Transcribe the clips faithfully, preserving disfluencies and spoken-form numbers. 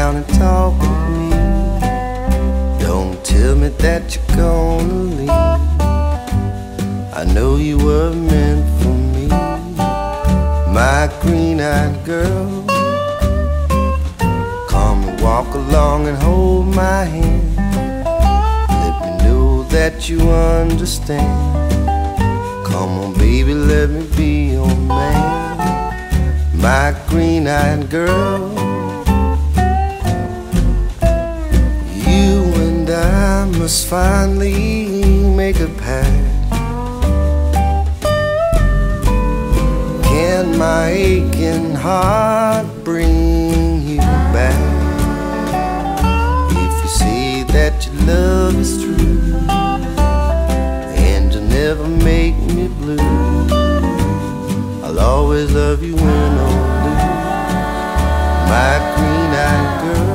down and talk with me. Don't tell me that you're gonna leave. I know you were meant for me, my green-eyed girl. Come and walk along and hold my hand. Let me know that you understand. Come on baby, let me be your man, my green-eyed girl. You and I must finally make a pact. Can my aching heart bring you back? If you say that your love is true and you'll never make me blue, I'll always love you win or lose, my green-eyed girl.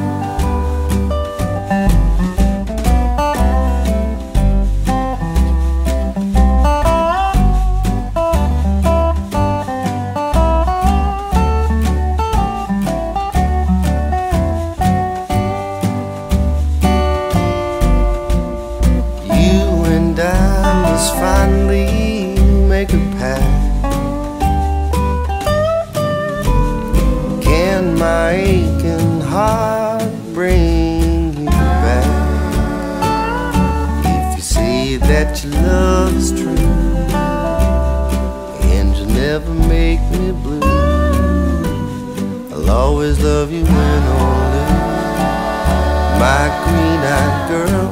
Finally make a pact. Can my aching heart bring you back? If you say that your love is true and you'll never make me blue, I'll always love you win or lose, my green-eyed girl.